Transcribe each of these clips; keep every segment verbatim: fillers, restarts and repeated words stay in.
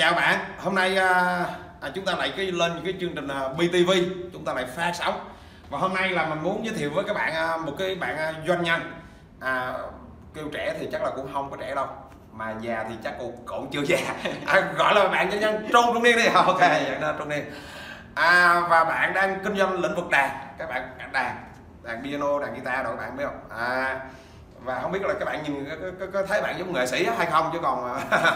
Chào bạn, hôm nay à, chúng ta lại cái lên cái chương trình à, bê tê vê, chúng ta lại phát sóng. Và hôm nay là mình muốn giới thiệu với các bạn à, một cái bạn à, doanh nhân. À, kêu trẻ thì chắc là cũng không có trẻ đâu, mà già thì chắc cũng, cũng chưa già. À, gọi là bạn doanh nhân trung trung niên đi, ok, dạng trung niên. À, và bạn đang kinh doanh lĩnh vực đàn, các bạn đàn, đàn piano, đàn guitar rồi các bạn biết không? À, và không biết là các bạn nhìn có, có, có thấy bạn giống nghệ sĩ hay không chứ còn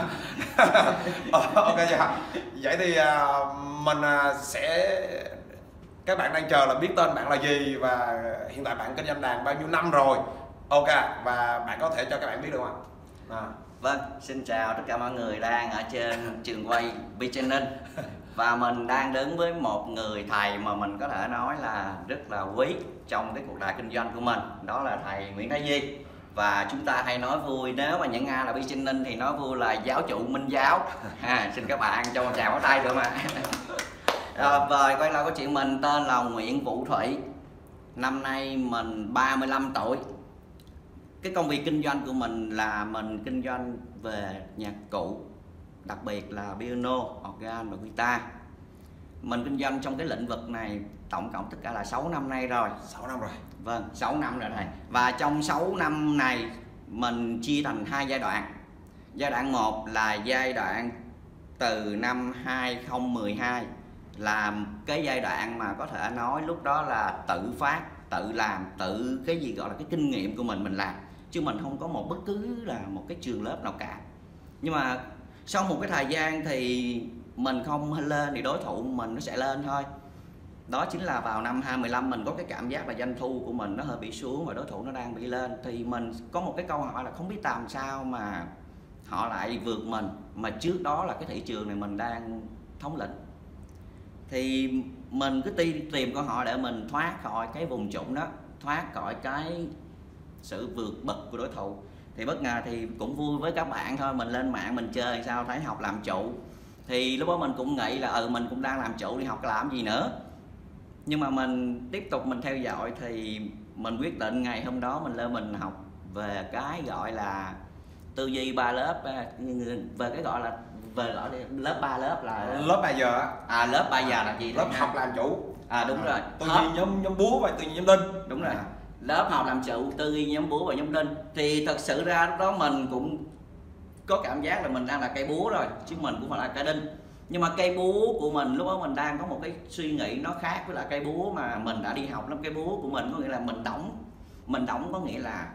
ok chưa? Vậy thì mình sẽ các bạn đang chờ là biết tên bạn là gì và hiện tại bạn kinh doanh đàn bao nhiêu năm rồi, ok, và bạn có thể cho các bạn biết được không ạ? À. Vâng, xin chào tất cả mọi người đang ở trên trường quay B-Channel. Và mình đang đứng với một người thầy mà mình có thể nói là rất là quý trong cái cuộc đời kinh doanh của mình. Đó là thầy Nguyễn Thái Duy. Và chúng ta hay nói vui, nếu mà những ai là B-Channel thì nói vui là giáo chủ Minh Giáo. À, xin các bạn cho một tràng pháo tay được mà. Rồi, và quay lại câu chuyện mình, tên là Nguyễn Vũ Thủy. Năm nay mình ba mươi lăm tuổi. Cái công việc kinh doanh của mình là mình kinh doanh về nhạc cụ, đặc biệt là piano, organ và guitar. Mình kinh doanh trong cái lĩnh vực này tổng cộng tất cả là sáu năm nay rồi. sáu năm rồi. Vâng, sáu năm rồi thầy. Và trong sáu năm này mình chia thành hai giai đoạn. Giai đoạn một là giai đoạn từ năm hai không một hai, là cái giai đoạn mà có thể nói lúc đó là tự phát, tự làm, tự cái gì gọi là cái kinh nghiệm của mình mình làm, chứ mình không có một bất cứ là một cái trường lớp nào cả. Nhưng mà sau một cái thời gian thì mình không lên thì đối thủ mình nó sẽ lên thôi. Đó chính là vào năm hai không một lăm mình có cái cảm giác là doanh thu của mình nó hơi bị xuống và đối thủ nó đang bị lên. Thì mình có một cái câu hỏi là không biết làm sao mà họ lại vượt mình, mà trước đó là cái thị trường này mình đang thống lĩnh. Thì mình cứ tìm, tìm câu hỏi để mình thoát khỏi cái vùng trũng đó, thoát khỏi cái sự vượt bậc của đối thủ. Thì bất ngờ thì cũng vui với các bạn thôi, mình lên mạng mình chơi sao thấy học làm chủ. Thì lúc đó mình cũng nghĩ là ừ mình cũng đang làm chủ thì học làm gì nữa. Nhưng mà mình tiếp tục mình theo dõi thì mình quyết định ngày hôm đó mình lên mình học về cái gọi là tư duy ba lớp, về cái gọi là về gọi là lớp ba lớp là lớp ba giờ á. À, lớp ba giờ là gì? Lớp học làm chủ. À đúng à, rồi. Tư duy nhóm nhóm búa và tư duy nhóm đinh. Đúng rồi. À. Lớp học làm chủ, tư duy nhóm búa và nhóm đinh. Thì thật sự ra lúc đó mình cũng có cảm giác là mình đang là cây búa rồi, chứ mình cũng phải là cây đinh. Nhưng mà cây búa của mình lúc đó mình đang có một cái suy nghĩ nó khác với là cây búa mà mình đã đi học lắm. Cây búa của mình có nghĩa là mình đóng, mình đóng có nghĩa là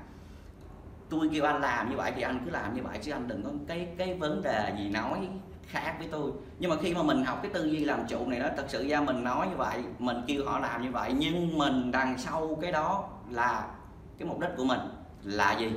tôi kêu anh làm như vậy thì anh cứ làm như vậy, chứ anh đừng có cái cái vấn đề gì nói khác với tôi. Nhưng mà khi mà mình học cái tư duy làm chủ này đó, thật sự ra mình nói như vậy, mình kêu họ làm như vậy, nhưng mình đằng sau cái đó là cái mục đích của mình là gì,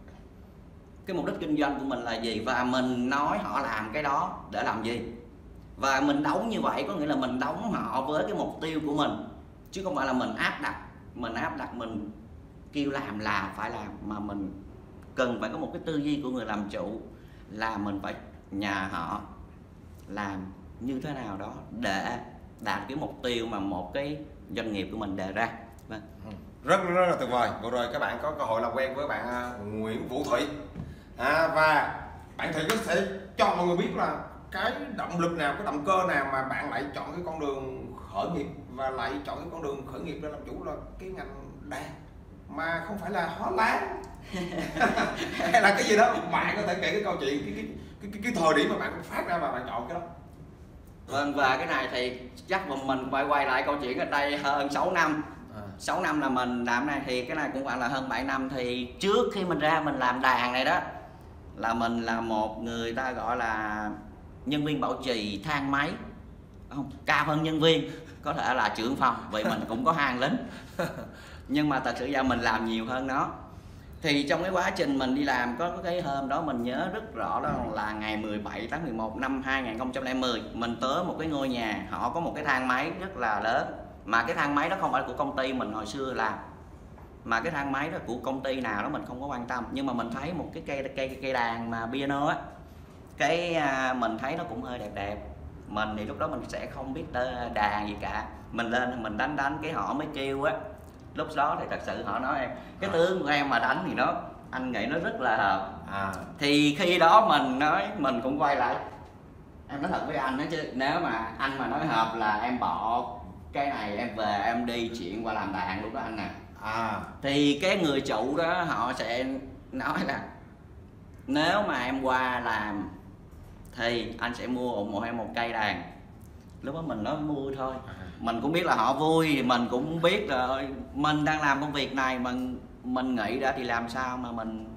cái mục đích kinh doanh của mình là gì, và mình nói họ làm cái đó để làm gì. Và mình đóng như vậy có nghĩa là mình đóng họ với cái mục tiêu của mình, chứ không phải là mình áp đặt, mình áp đặt mình kêu làm là phải làm, mà mình cần phải có một cái tư duy của người làm chủ là mình phải nhà họ làm như thế nào đó để đạt cái mục tiêu mà một cái doanh nghiệp của mình đề ra. Vâng. Rất rất là tuyệt vời. Vừa rồi các bạn có cơ hội làm quen với bạn Nguyễn Vũ Thủy. À, và bạn Thủy có thể cho mọi người biết là cái động lực nào, cái động cơ nào mà bạn lại chọn cái con đường khởi nghiệp và lại chọn cái con đường khởi nghiệp để làm chủ là cái ngành đàn mà không phải là hóa láng hay là cái gì đó. Bạn có thể kể cái câu chuyện cái cái cái, cái, cái thời điểm mà bạn phát ra và bạn chọn cái đó. Vâng, và cái này thì chắc mà mình phải quay lại câu chuyện ở đây hơn sáu năm. À. sáu năm là mình làm này, thì cái này cũng phải là hơn bảy năm. Thì trước khi mình ra mình làm đàn này đó là mình là một người ta gọi là nhân viên bảo trì thang máy, không cao hơn nhân viên, có thể là trưởng phòng, vì mình cũng có hàng lính. Nhưng mà thật sự ra mình làm nhiều hơn nó. Thì trong cái quá trình mình đi làm, có cái hôm đó mình nhớ rất rõ, đó là ngày mười bảy tháng mười một năm hai không không không, mình tới một cái ngôi nhà, họ có một cái thang máy rất là lớn, mà cái thang máy đó không phải của công ty mình hồi xưa làm, mà cái thang máy đó của công ty nào đó mình không có quan tâm. Nhưng mà mình thấy một cái cây cây cây đàn mà piano á, cái mình thấy nó cũng hơi đẹp đẹp. Mình thì lúc đó mình sẽ không biết đàn gì cả, mình lên mình đánh đánh cái họ mới kêu á. Lúc đó thì thật sự họ nói em cái tướng của em mà đánh thì nó anh nghĩ nó rất là hợp. À. Thì khi đó mình nói mình cũng quay lại Em nói thật với anh đó chứ, nếu mà anh mà nói hợp là em bỏ cái này em về em đi chuyển qua làm đàn lúc đó anh nè. À. Thì cái người chủ đó họ sẽ nói là nếu mà em qua làm thì anh sẽ mua ủng hộ em một cây đàn. Lúc đó mình nói mua thôi. À. Mình cũng biết là họ vui, thì mình cũng biết là mình đang làm công việc này, mình mình nghĩ ra thì làm sao mà mình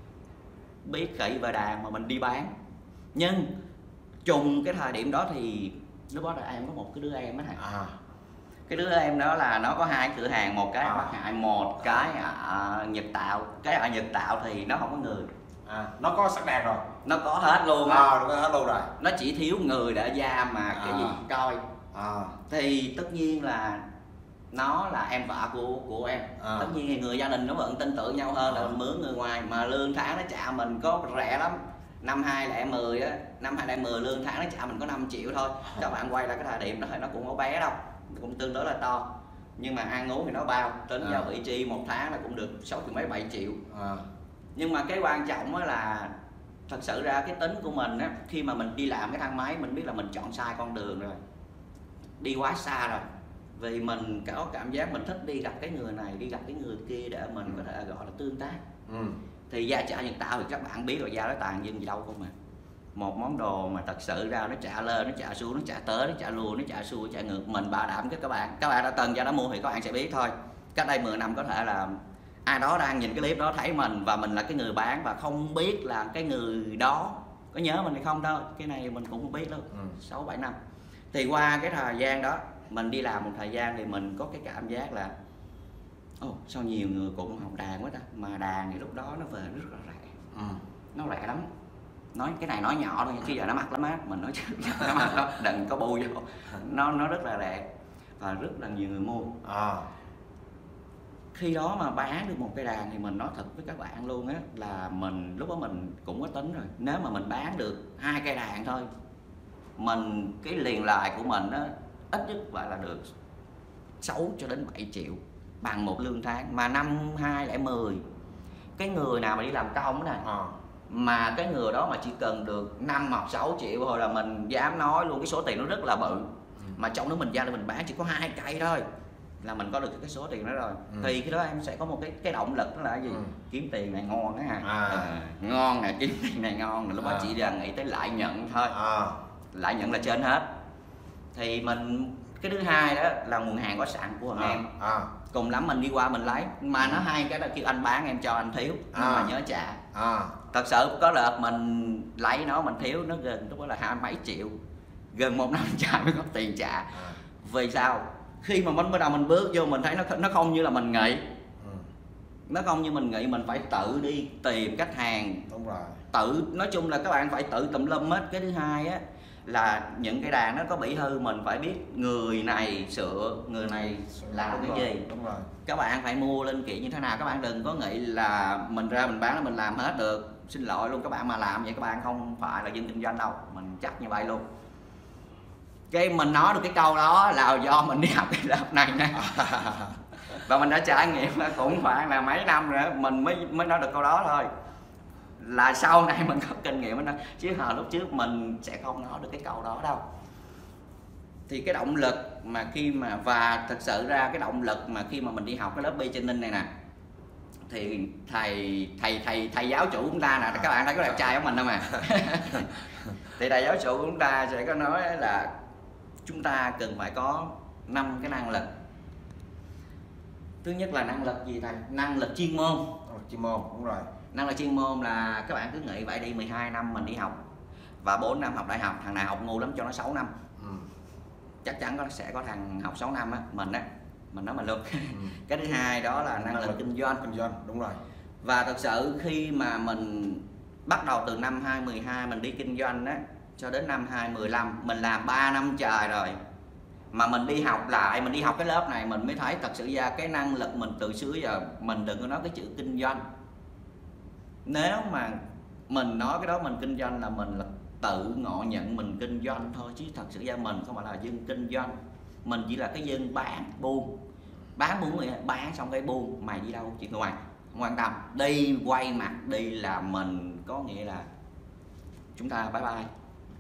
biết kỹ về đàn mà mình đi bán. Nhưng trùng cái thời điểm đó thì lúc đó là em có một cái đứa em đó thầy. À. Cái đứa em đó là nó có hai cửa hàng, một cái ở Bắc Hải, một cái ở Nhật Tạo. Cái ở Nhật Tạo thì nó không có người. À, nó có sẵn đàn rồi. Nó có hết luôn á. À, nó có hết luôn rồi. Nó chỉ thiếu người để ra mà cái à. gì coi. À. Thì tất nhiên là nó là em vợ của của em. À. Tất nhiên thì người gia đình nó vẫn tin tưởng nhau hơn à. là mướn người ngoài, mà lương tháng nó trả mình có rẻ lắm. Năm hai lẻ mười á, năm hai lẻ mười lương tháng nó trả mình có năm triệu thôi. Các bạn quay lại cái thời điểm đó thì nó cũng không bé đâu, cũng tương đối là to. Nhưng mà ăn uống thì nó bao, tính à. vào vị trí một tháng là cũng được sáu triệu mấy bảy triệu. À. Nhưng mà cái quan trọng là thật sự ra cái tính của mình á, khi mà mình đi làm cái thang máy mình biết là mình chọn sai con đường rồi, đi quá xa rồi. Vì mình có cảm giác mình thích đi gặp cái người này, đi gặp cái người kia để mình có thể gọi là tương tác. Ừ. Thì gia trả Nhật Tạo thì các bạn biết rồi, gia nó tàn dưng gì đâu không mà. Một món đồ mà thật sự ra nó trả lên, nó trả xuống, nó trả tới, nó trả lui, nó trả xuôi, nó trả ngược. Mình bảo đảm với các bạn, các bạn đã từng ra đó mua thì các bạn sẽ biết thôi. Cách đây mười năm có thể là ai đó đang nhìn cái clip đó thấy mình và mình là cái người bán và không biết là cái người đó có nhớ mình hay không đâu. Cái này mình cũng không biết đâu. Sáu bảy năm. Thì qua cái thời gian đó mình đi làm một thời gian thì mình có cái cảm giác là ồ, oh, sao nhiều người cũng học đàn quá ta, mà đàn thì lúc đó nó về rất là rẻ. Ừ. Nó rẻ lắm. Nói cái này nói nhỏ thôi, chứ giờ nó mắc lắm á, mình nói chứ nó mắc lắm, đừng có bu vô. Nó nó rất là rẻ và rất là nhiều người mua. À. Khi đó mà bán được một cây đàn thì mình nói thật với các bạn luôn á, là mình lúc đó mình cũng có tính rồi, nếu mà mình bán được hai cây đàn thôi, mình cái liền lại của mình á ít nhất phải là được sáu cho đến bảy triệu bằng một lương tháng. Mà năm hai lẻ mười cái người nào mà đi làm công này à. mà cái người đó mà chỉ cần được năm hoặc sáu triệu thôi là mình dám nói luôn cái số tiền nó rất là bự. Ừ. Mà trong đó mình ra để mình bán chỉ có hai cây thôi là mình có được cái số tiền đó rồi. Ừ. Thì khi đó em sẽ có một cái cái động lực đó là gì? Ừ. Kiếm tiền này ngon đó ha. À. À, ngon nè, kiếm tiền này ngon, lúc đó à. chỉ là nghĩ tới lợi nhuận thôi. À. Lợi nhuận là trên hết. Thì mình cái thứ hai đó là nguồn hàng có sẵn của à. em. À. Cùng lắm mình đi qua mình lấy, mà nó hai cái là kêu anh bán em cho anh thiếu, nhưng à. mà nhớ trả. À. Thật sự có đợt mình lấy nó mình thiếu nó gần lúc đó là hai mấy triệu, gần một năm trả mới có tiền trả. À. Vì sao? Khi mà mình bắt đầu mình bước vô mình thấy nó nó không như là mình nghĩ. Ừ. Nó không như mình nghĩ, mình phải tự đi tìm khách hàng. Đúng rồi. Tự nói chung là các bạn phải tự tùm lum hết. Cái thứ hai á là những cái đàn nó có bị hư mình phải biết người này sửa, người này làm đúng cái rồi, gì. Đúng rồi. Các bạn phải mua linh kiện như thế nào, các bạn đừng có nghĩ là mình ra mình bán là mình làm hết được. Xin lỗi luôn các bạn, mà làm vậy các bạn không phải là dân kinh doanh đâu, mình chắc như vậy luôn. Cái mình nói được cái câu đó là do mình đi học cái lớp này nè. Và mình đã trải nghiệm cũng khoảng là mấy năm rồi mình mới mới nói được câu đó thôi. Là sau này mình có kinh nghiệm đó, chứ hồi lúc trước mình sẽ không nói được cái câu đó đâu. Thì cái động lực mà khi mà và thật sự ra cái động lực mà khi mà mình đi học cái lớp B training này nè, thì thầy thầy thầy thầy giáo chủ của chúng ta nè, các bạn thấy có đẹp trai của mình không à? Thì thầy giáo chủ của chúng ta sẽ có nói là chúng ta cần phải có năm cái năng lực. Thứ nhất là năng lực gì thầy? Năng lực chuyên môn. Chuyên môn, đúng rồi. Năng lực chuyên môn là các bạn cứ nghĩ vậy đi, mười hai năm mình đi học và bốn năm học đại học, thằng nào học ngu lắm cho nó sáu năm. Ừ. Chắc chắn có sẽ có thằng học sáu năm á, mình á, mình nói mình luôn. Ừ. Cái thứ hai đó là năng, năng lực kinh doanh. Kinh doanh, đúng rồi. Và thật sự khi mà mình bắt đầu từ năm hai không một hai mình đi kinh doanh á, cho đến năm hai không một lăm mình làm ba năm trời rồi. Mà mình đi học lại, mình đi học cái lớp này mình mới thấy thật sự ra cái năng lực mình từ xưa giờ mình đừng có nói cái chữ kinh doanh. Nếu mà mình nói cái đó mình kinh doanh là mình là tự ngộ nhận mình kinh doanh thôi, chứ thật sự ra mình không phải là dân kinh doanh. Mình chỉ là cái dân bán buôn. Bán buôn người bán xong cái buôn, mày đi đâu chuyện ngoài không quan tâm, đi quay mặt đi là mình có nghĩa là chúng ta bye bye.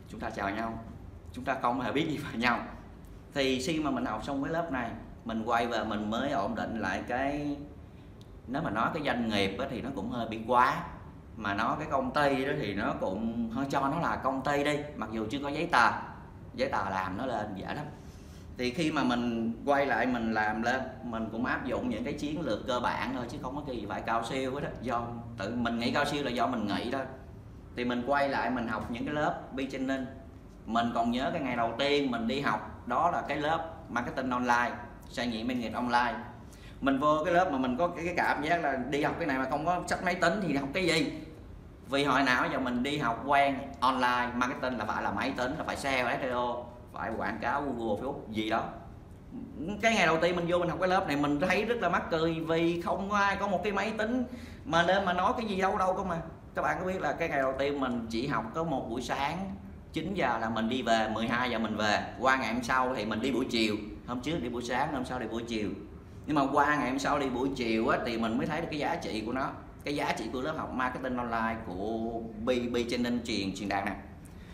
chúng ta chào nhau, chúng ta không hề biết gì về nhau. Thì khi mà mình học xong cái lớp này, mình quay về mình mới ổn định lại cái, nếu mà nói cái doanh nghiệp thì nó cũng hơi bị quá, mà nói cái công ty đó thì nó cũng hơi, cho nó là công ty đi, mặc dù chưa có giấy tờ, giấy tờ làm nó lên dễ lắm. Thì khi mà mình quay lại mình làm lên, mình cũng áp dụng những cái chiến lược cơ bản thôi, chứ không có cái gì phải cao siêu hết đó. Do tự mình nghĩ cao siêu là do mình nghĩ thôi. Thì mình quay lại mình học những cái lớp Beginning. Mình còn nhớ cái ngày đầu tiên mình đi học, đó là cái lớp marketing online, xây dựng doanh nghiệp online. Mình vô cái lớp mà mình có cái cảm giác là đi học cái này mà không có sách máy tính thì học cái gì. Vì hồi nào giờ mình đi học quen online marketing là phải là máy tính, là phải sale, ét e o, phải quảng cáo Google, Facebook gì đó. Cái ngày đầu tiên mình vô mình học cái lớp này mình thấy rất là mắc cười, vì không có ai có một cái máy tính mà lên mà nói cái gì đâu đâu cơ mà. Các bạn có biết là cái ngày đầu tiên mình chỉ học có một buổi sáng chín giờ là mình đi về, mười hai giờ mình về. Qua ngày hôm sau thì mình đi buổi chiều, hôm trước đi buổi sáng, hôm sau đi buổi chiều. Nhưng mà qua ngày hôm sau đi buổi chiều á, thì mình mới thấy được cái giá trị của nó, cái giá trị của lớp học marketing online của Beginning truyền truyền đạt này.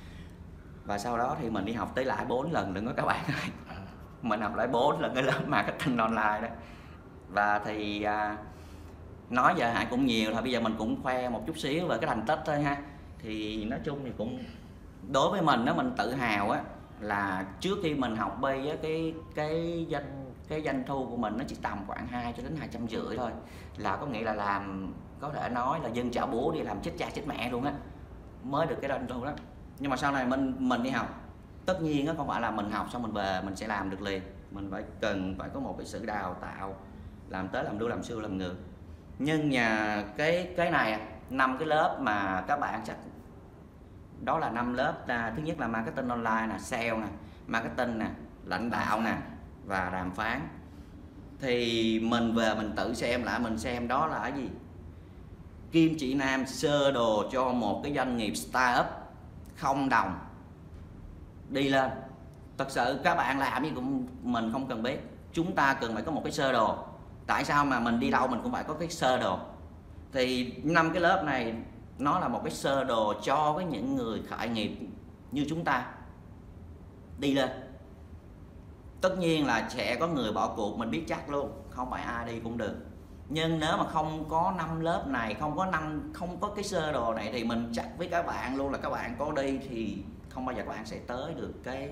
Và sau đó thì mình đi học tới lại bốn lần đừng có các bạn ơi. Mình học lại bốn lần cái lớp marketing online đó. Và thì à, nói giờ hạn cũng nhiều thôi, bây giờ mình cũng khoe một chút xíu về cái thành tích thôi ha. Thì nói chung thì cũng đối với mình đó, mình tự hào á là trước khi mình học bay á, cái cái doanh cái doanh thu của mình nó chỉ tầm khoảng hai cho đến hai trăm rưỡi thôi, là có nghĩa là làm có thể nói là dân chợ búa đi làm chết cha chết mẹ luôn á mới được cái doanh thu đó. Nhưng mà sau này mình mình đi học, tất nhiên á không phải là mình học xong mình về mình sẽ làm được liền, mình phải cần phải có một cái sự đào tạo, làm tới làm đuôi làm siêu làm ngược. Nhưng nhà cái cái này năm cái lớp mà các bạn chắc đó là năm lớp à, thứ nhất là marketing online nè, sale nè, marketing nè, lãnh đạo nè và đàm phán. Thì mình về mình tự xem lại, mình xem đó là cái gì. Kim Chỉ Nam sơ đồ cho một cái doanh nghiệp startup không đồng đi lên. Thật sự các bạn làm gì cũng mình không cần biết, chúng ta cần phải có một cái sơ đồ. Tại sao mà mình đi đâu mình cũng phải có cái sơ đồ. Thì năm cái lớp này nó là một cái sơ đồ cho với những người khởi nghiệp như chúng ta đi lên. Tất nhiên là sẽ có người bỏ cuộc, mình biết chắc luôn, không phải ai đi cũng được. Nhưng nếu mà không có năm lớp này, không có năm không có cái sơ đồ này thì mình chắc với các bạn luôn là các bạn có đi thì không bao giờ các bạn sẽ tới được cái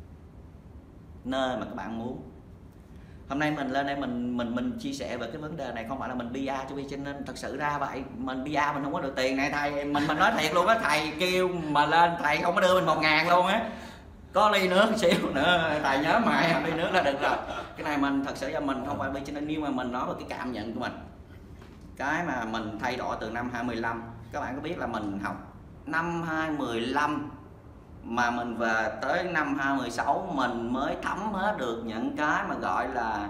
nơi mà các bạn muốn. Hôm nay mình lên đây mình mình mình chia sẻ về cái vấn đề này không phải là mình bê a cho Beginning, thật sự ra vậy. Mình bê a mình không có được tiền này thầy, mình mình nói thiệt luôn á, thầy kêu mà lên thầy không có đưa mình một ngàn luôn á. Có ly nước xíu nữa thầy nhớ mày ly nước là được rồi. Cái này mình thật sự ra mình không phải Beginning, nhưng mà mình nói về cái cảm nhận của mình, cái mà mình thay đổi từ năm hai không một lăm. Các bạn có biết là mình học năm hai không một lăm mà mình về tới năm hai không một sáu mình mới thấm hết được những cái mà gọi là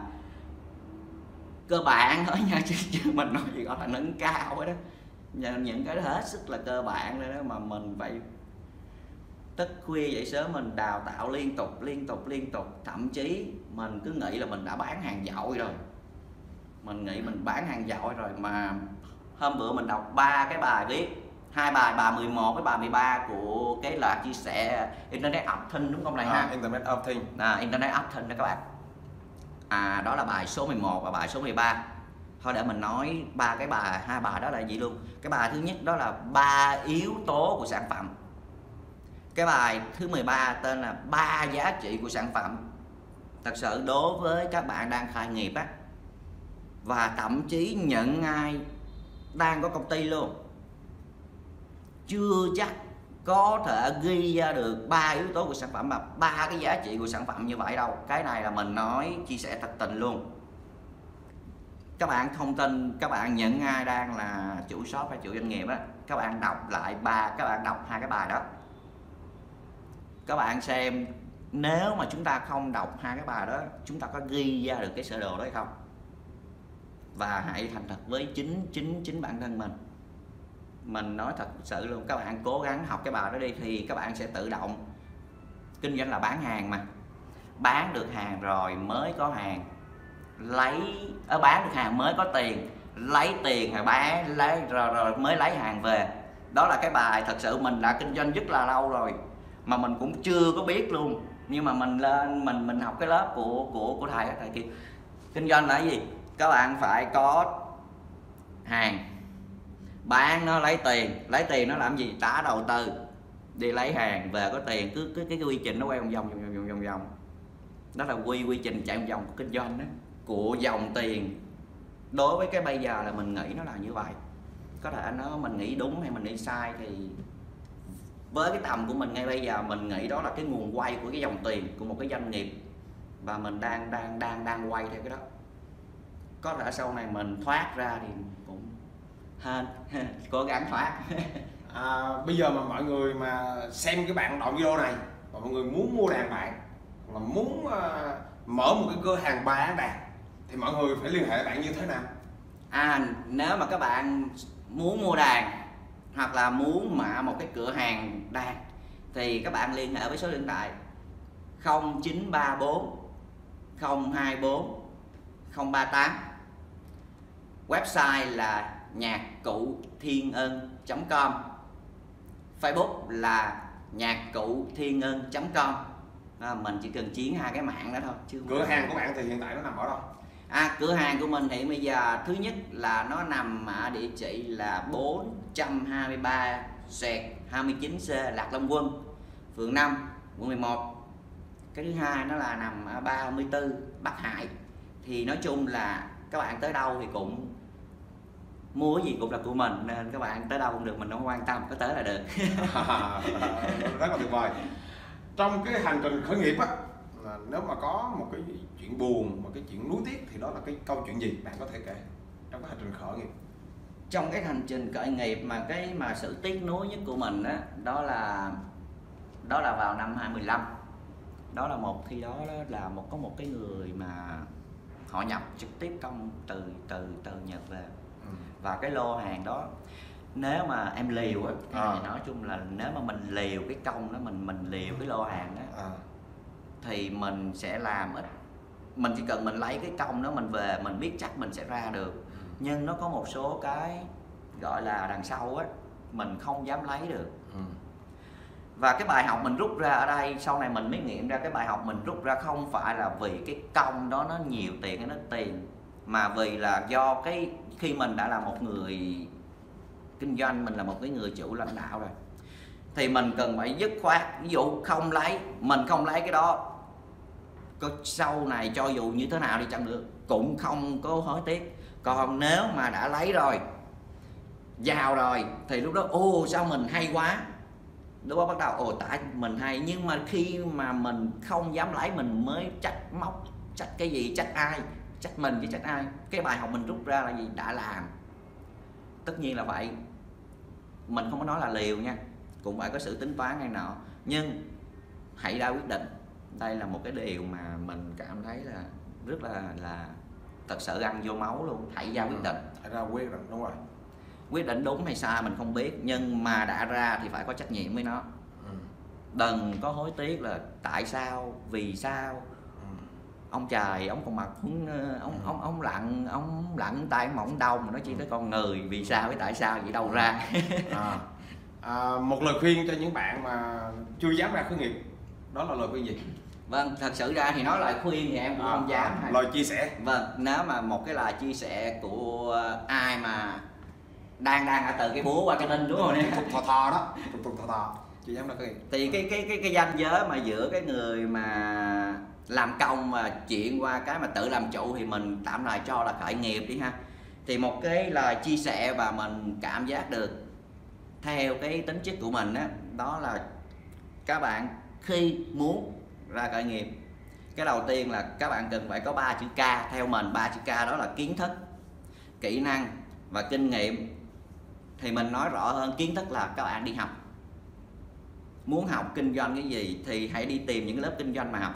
cơ bản thôi nha, chứ, chứ mình nói gì gọi là nâng cao ấy đó. Những cái đó hết sức là cơ bản đó, đó mà mình phải thức khuya dậy sớm mình đào tạo liên tục liên tục liên tục. Thậm chí mình cứ nghĩ là mình đã bán hàng giỏi rồi, mình nghĩ mình bán hàng giỏi rồi mà hôm bữa mình đọc ba cái bài viết, hai bài, bài mười một với bài mười ba của cái là chia sẻ Internet of Things đúng không này à, ha? Internet of Things. À, Internet of Things đó các bạn. À, đó là bài số mười một và bài số mười ba. Thôi để mình nói ba cái bài, hai bài đó là gì luôn. Cái bài thứ nhất đó là ba yếu tố của sản phẩm. Cái bài thứ mười ba tên là ba giá trị của sản phẩm. Thật sự đối với các bạn đang khởi nghiệp á, và thậm chí những ai đang có công ty luôn, chưa chắc có thể ghi ra được ba yếu tố của sản phẩm mà ba cái giá trị của sản phẩm như vậy đâu. Cái này là mình nói chia sẻ thật tình luôn. Các bạn không tin, các bạn những ai đang là chủ shop hay chủ doanh nghiệp á, các bạn đọc lại ba, các bạn đọc hai cái bài đó. Các bạn xem nếu mà chúng ta không đọc hai cái bài đó, chúng ta có ghi ra được cái sơ đồ đó hay không? Và hãy thành thật với chính chính chính bản thân mình. Mình nói thật sự luôn, các bạn cố gắng học cái bài đó đi thì các bạn sẽ tự động. Kinh doanh là bán hàng mà, bán được hàng rồi mới có hàng, lấy ở bán được hàng mới có tiền, lấy tiền rồi bán lấy rồi, rồi mới lấy hàng về. Đó là cái bài thật sự mình đã kinh doanh rất là lâu rồi, mà mình cũng chưa có biết luôn. Nhưng mà mình lên mình mình học cái lớp của của của thầy thầy kia kinh doanh là cái gì, các bạn phải có hàng, bán nó lấy tiền, lấy tiền nó làm gì, trả đầu tư, đi lấy hàng về có tiền, cứ cứ cái, cái quy trình nó quay vòng vòng vòng vòng vòng vòng. Đó là quy quy trình chạy vòng vòng của kinh doanh đó, của dòng tiền. Đối với cái bây giờ là mình nghĩ nó là như vậy. Có thể nó mình nghĩ đúng hay mình nghĩ sai thì với cái tầm của mình ngay bây giờ mình nghĩ đó là cái nguồn quay của cái dòng tiền của một cái doanh nghiệp, và mình đang đang đang đang quay theo cái đó. Có thể sau này mình thoát ra thì cũng hên cố gắng thoát. À, bây giờ mà mọi người mà xem cái bạn đoạn video này và mọi người muốn mua đàn bạn, là muốn uh, mở một cái cửa hàng bán đàn thì mọi người phải liên hệ bạn như thế nào? À, nếu mà các bạn muốn mua đàn hoặc là muốn mở một cái cửa hàng đàn thì các bạn liên hệ với số điện thoại không chín ba bốn không hai bốn không ba tám. Website là nhạc cụ thiên ân chấm com, Facebook là nhạc cụ thiên ân chấm com. À, mình chỉ cần chiến hai cái mạng đó thôi chứ. Cửa hàng của bạn thì hiện tại nó nằm ở đâu? À, cửa hàng của mình hiện bây giờ thứ nhất là nó nằm ở địa chỉ là bốn trăm hai mươi ba hai mươi chín C Lạc Long Quân, phường năm, quận mười một. Cái thứ hai nó là nằm ở ba mươi tư Bắc Hải. Thì nói chung là các bạn tới đâu thì cũng mua cái gì cũng là của mình, nên các bạn tới đâu cũng được, mình không quan tâm, có tới là được. Rất là tuyệt vời. Trong cái hành trình khởi nghiệp á, là nếu mà có một cái chuyện buồn, một cái chuyện nuối tiếc thì đó là cái câu chuyện gì bạn có thể kể trong cái hành trình khởi nghiệp? Trong cái hành trình khởi nghiệp mà cái mà sự tiếc nuối nhất của mình đó, đó là đó là vào năm hai không một lăm. Đó là một khi đó, đó là một có một cái người mà họ nhập trực tiếp công từ từ từ Nhật về. Ừ. Và cái lô hàng đó nếu mà em liều á, à. thì nói chung là nếu mà mình liều cái công đó, mình mình liều cái lô hàng đó, à. thì mình sẽ làm ít. Mình chỉ cần mình lấy cái công đó mình về, mình biết chắc mình sẽ ra được. Ừ. Nhưng nó có một số cái gọi là đằng sau á, mình không dám lấy được. Ừ. Và cái bài học mình rút ra ở đây, sau này mình mới nghiệm ra cái bài học mình rút ra không phải là vì cái công đó nó nhiều tiền hay nó tiền, mà vì là do cái khi mình đã là một người kinh doanh, mình là một cái người chủ lãnh đạo rồi, thì mình cần phải dứt khoát. Ví dụ không lấy, mình không lấy cái đó, có sau này cho dù như thế nào đi chăng nữa cũng không có hối tiếc. Còn nếu mà đã lấy rồi, giàu rồi, thì lúc đó ô sao mình hay quá, lúc đó bắt đầu ồ tại mình hay. Nhưng mà khi mà mình không dám lấy, mình mới trách móc, trách cái gì, trách ai, trách mình chứ trách ai. Cái bài học mình rút ra là gì? Đã làm tất nhiên là vậy, mình không có nói là liều nha, cũng phải có sự tính toán hay nọ, nhưng hãy ra quyết định. Đây là một cái điều mà mình cảm thấy là rất là là thật sự ăn vô máu luôn. Hãy ra quyết định. Hãy ra quyết định, đúng rồi. Quyết định đúng hay sai mình không biết, nhưng mà đã ra thì phải có trách nhiệm với nó. Ừ. Đừng có hối tiếc là tại sao, vì sao. Ừ. Ông trời ông còn mặt ông ông ừ. ông ông lặng ông lặng tay mỏng đông mà nó chỉ tới con người vì sao với tại sao vậy đâu ra. à, à, một lời khuyên cho những bạn mà chưa dám ra khởi nghiệp, đó là lời khuyên gì? Vâng, thật sự ra thì nói lời khuyên thì em cũng à, không dám. À, lời chia sẻ. Vâng, nếu mà một cái lời chia sẻ của ai mà đang đang ở từ cái búa qua cái ninh, đúng không? Thục thò thò đó, thục thục thò thò, chưa dám ra khởi nghiệp. Thì cái cái cái cái ranh giới mà giữa cái người mà làm công mà chuyển qua cái mà tự làm chủ thì mình tạm thời cho là khởi nghiệp đi ha. Thì một cái lời chia sẻ và mình cảm giác được theo cái tính chất của mình á, đó, đó là các bạn khi muốn ra khởi nghiệp, cái đầu tiên là các bạn cần phải có ba chữ K. Theo mình ba chữ K đó là kiến thức, kỹ năng và kinh nghiệm. Thì mình nói rõ hơn, kiến thức là các bạn đi học. Muốn học kinh doanh cái gì thì hãy đi tìm những lớp kinh doanh mà học.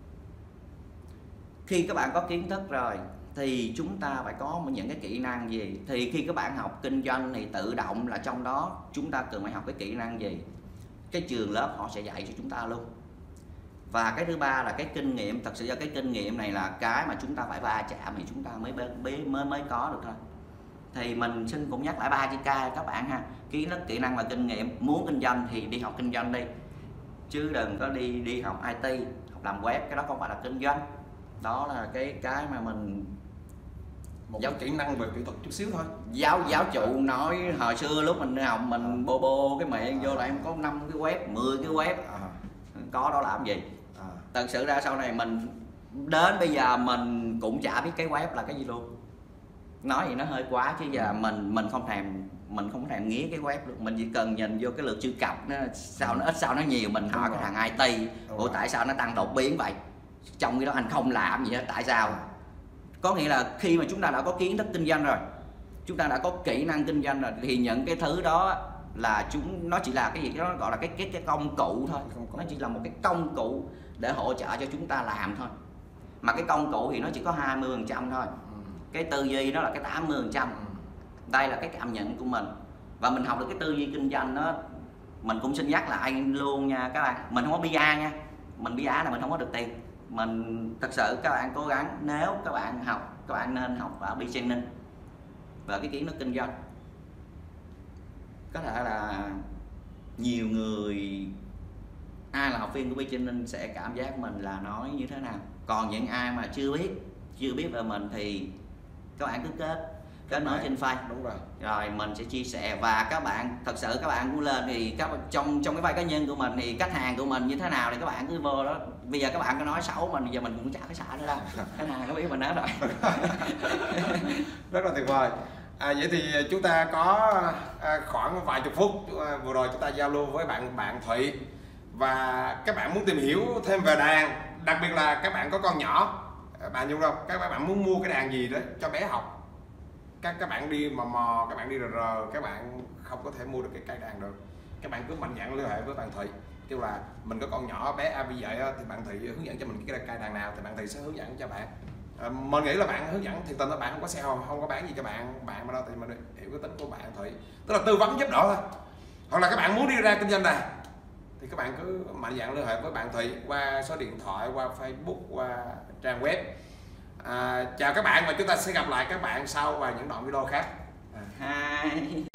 Khi các bạn có kiến thức rồi thì chúng ta phải có những cái kỹ năng gì. Thì khi các bạn học kinh doanh thì tự động là trong đó chúng ta cần phải học cái kỹ năng gì. Cái trường lớp họ sẽ dạy cho chúng ta luôn. Và cái thứ ba là cái kinh nghiệm. Thật sự ra cái kinh nghiệm này là cái mà chúng ta phải va chạm thì chúng ta mới mới mới có được thôi. Thì mình xin cũng nhắc lại ba chữ K các bạn ha: kiến thức, kỹ năng và kinh nghiệm. Muốn kinh doanh thì đi học kinh doanh đi. chứ đừng có đi đi học i tê, học làm web, cái đó không phải là kinh doanh. Đó là cái cái mà mình một giáo kỹ năng về kỹ thuật chút xíu thôi. Giáo giáo trụ nói hồi xưa lúc mình đi học mình bô bô cái miệng vô là em có năm cái web, mười cái web, À. có đó làm gì? À. Thật sự ra sau này mình đến bây giờ mình cũng chả biết cái web là cái gì luôn. Nói thì nó hơi quá chứ giờ mình mình không thèm mình không thèm nghĩa cái web luôn, mình chỉ cần nhìn vô cái lượt truy cập nó sao nó ít sao nó nhiều, mình hỏi cái thằng i tê ủa tại sao nó tăng đột biến vậy, trong khi đó anh không làm gì hết, tại sao? Có nghĩa là khi mà chúng ta đã có kiến thức kinh doanh rồi, chúng ta đã có kỹ năng kinh doanh rồi, thì những cái thứ đó là chúng nó chỉ là cái gì đó gọi là cái cái cái công cụ thôi, nó chỉ là một cái công cụ để hỗ trợ cho chúng ta làm thôi. Mà cái công cụ thì nó chỉ có hai mươi phần trăm thôi, cái tư duy nó là cái tám mươi phần trăm. Đây là cái cảm nhận của mình, và mình học được cái tư duy kinh doanh đó. Mình cũng xin nhắc lại luôn nha các bạn, mình không có bê a nha, mình bê a là mình không có được tiền. Mình thật sự các bạn cố gắng, nếu các bạn học, các bạn nên học ở Beginning về cái kiến thức kinh doanh. Có thể là nhiều người ai là học viên của Beginning sẽ cảm giác mình là nói như thế nào, còn những ai mà chưa biết chưa biết về mình thì các bạn cứ kết kết nối trên Face, đúng rồi, rồi mình sẽ chia sẻ. Và các bạn thật sự các bạn cũng lên thì các trong trong cái vai cá nhân của mình thì khách hàng của mình như thế nào thì các bạn cứ vô đó. Bây giờ các bạn có nói xấu mình, giờ mình cũng chả có sợ nữa đâu, khách hàng nó biết mình hết rồi. Rất là tuyệt vời. À, vậy thì chúng ta có à, khoảng vài chục phút à, vừa rồi chúng ta giao lưu với bạn bạn Thụy, và các bạn muốn tìm hiểu thêm về đàn, đặc biệt là các bạn có con nhỏ, bạn Dung không? Các bạn muốn mua cái đàn gì đó cho bé học, các các bạn đi mò mò, các bạn đi rờ rờ, các bạn không có thể mua được cái cây đàn được, các bạn cứ mạnh dạn liên hệ với bạn Thụy, kêu là mình có con nhỏ bé a vì vậy thì bạn Thụy hướng dẫn cho mình cái cây đàn nào thì bạn Thụy sẽ hướng dẫn cho bạn. À, mình nghĩ là bạn hướng dẫn thiệt tình là bạn không có sale, không, không có bán gì cho bạn bạn mà đâu, thì mình hiểu cái tính của bạn Thụy, tức là tư vấn giúp đỡ thôi. Hoặc là các bạn muốn đi ra kinh doanh này thì các bạn cứ mạnh dạn liên hệ với bạn Thụy qua số điện thoại, qua Facebook, qua trang web. À, chào các bạn, và chúng ta sẽ gặp lại các bạn sau và những đoạn video khác. Hai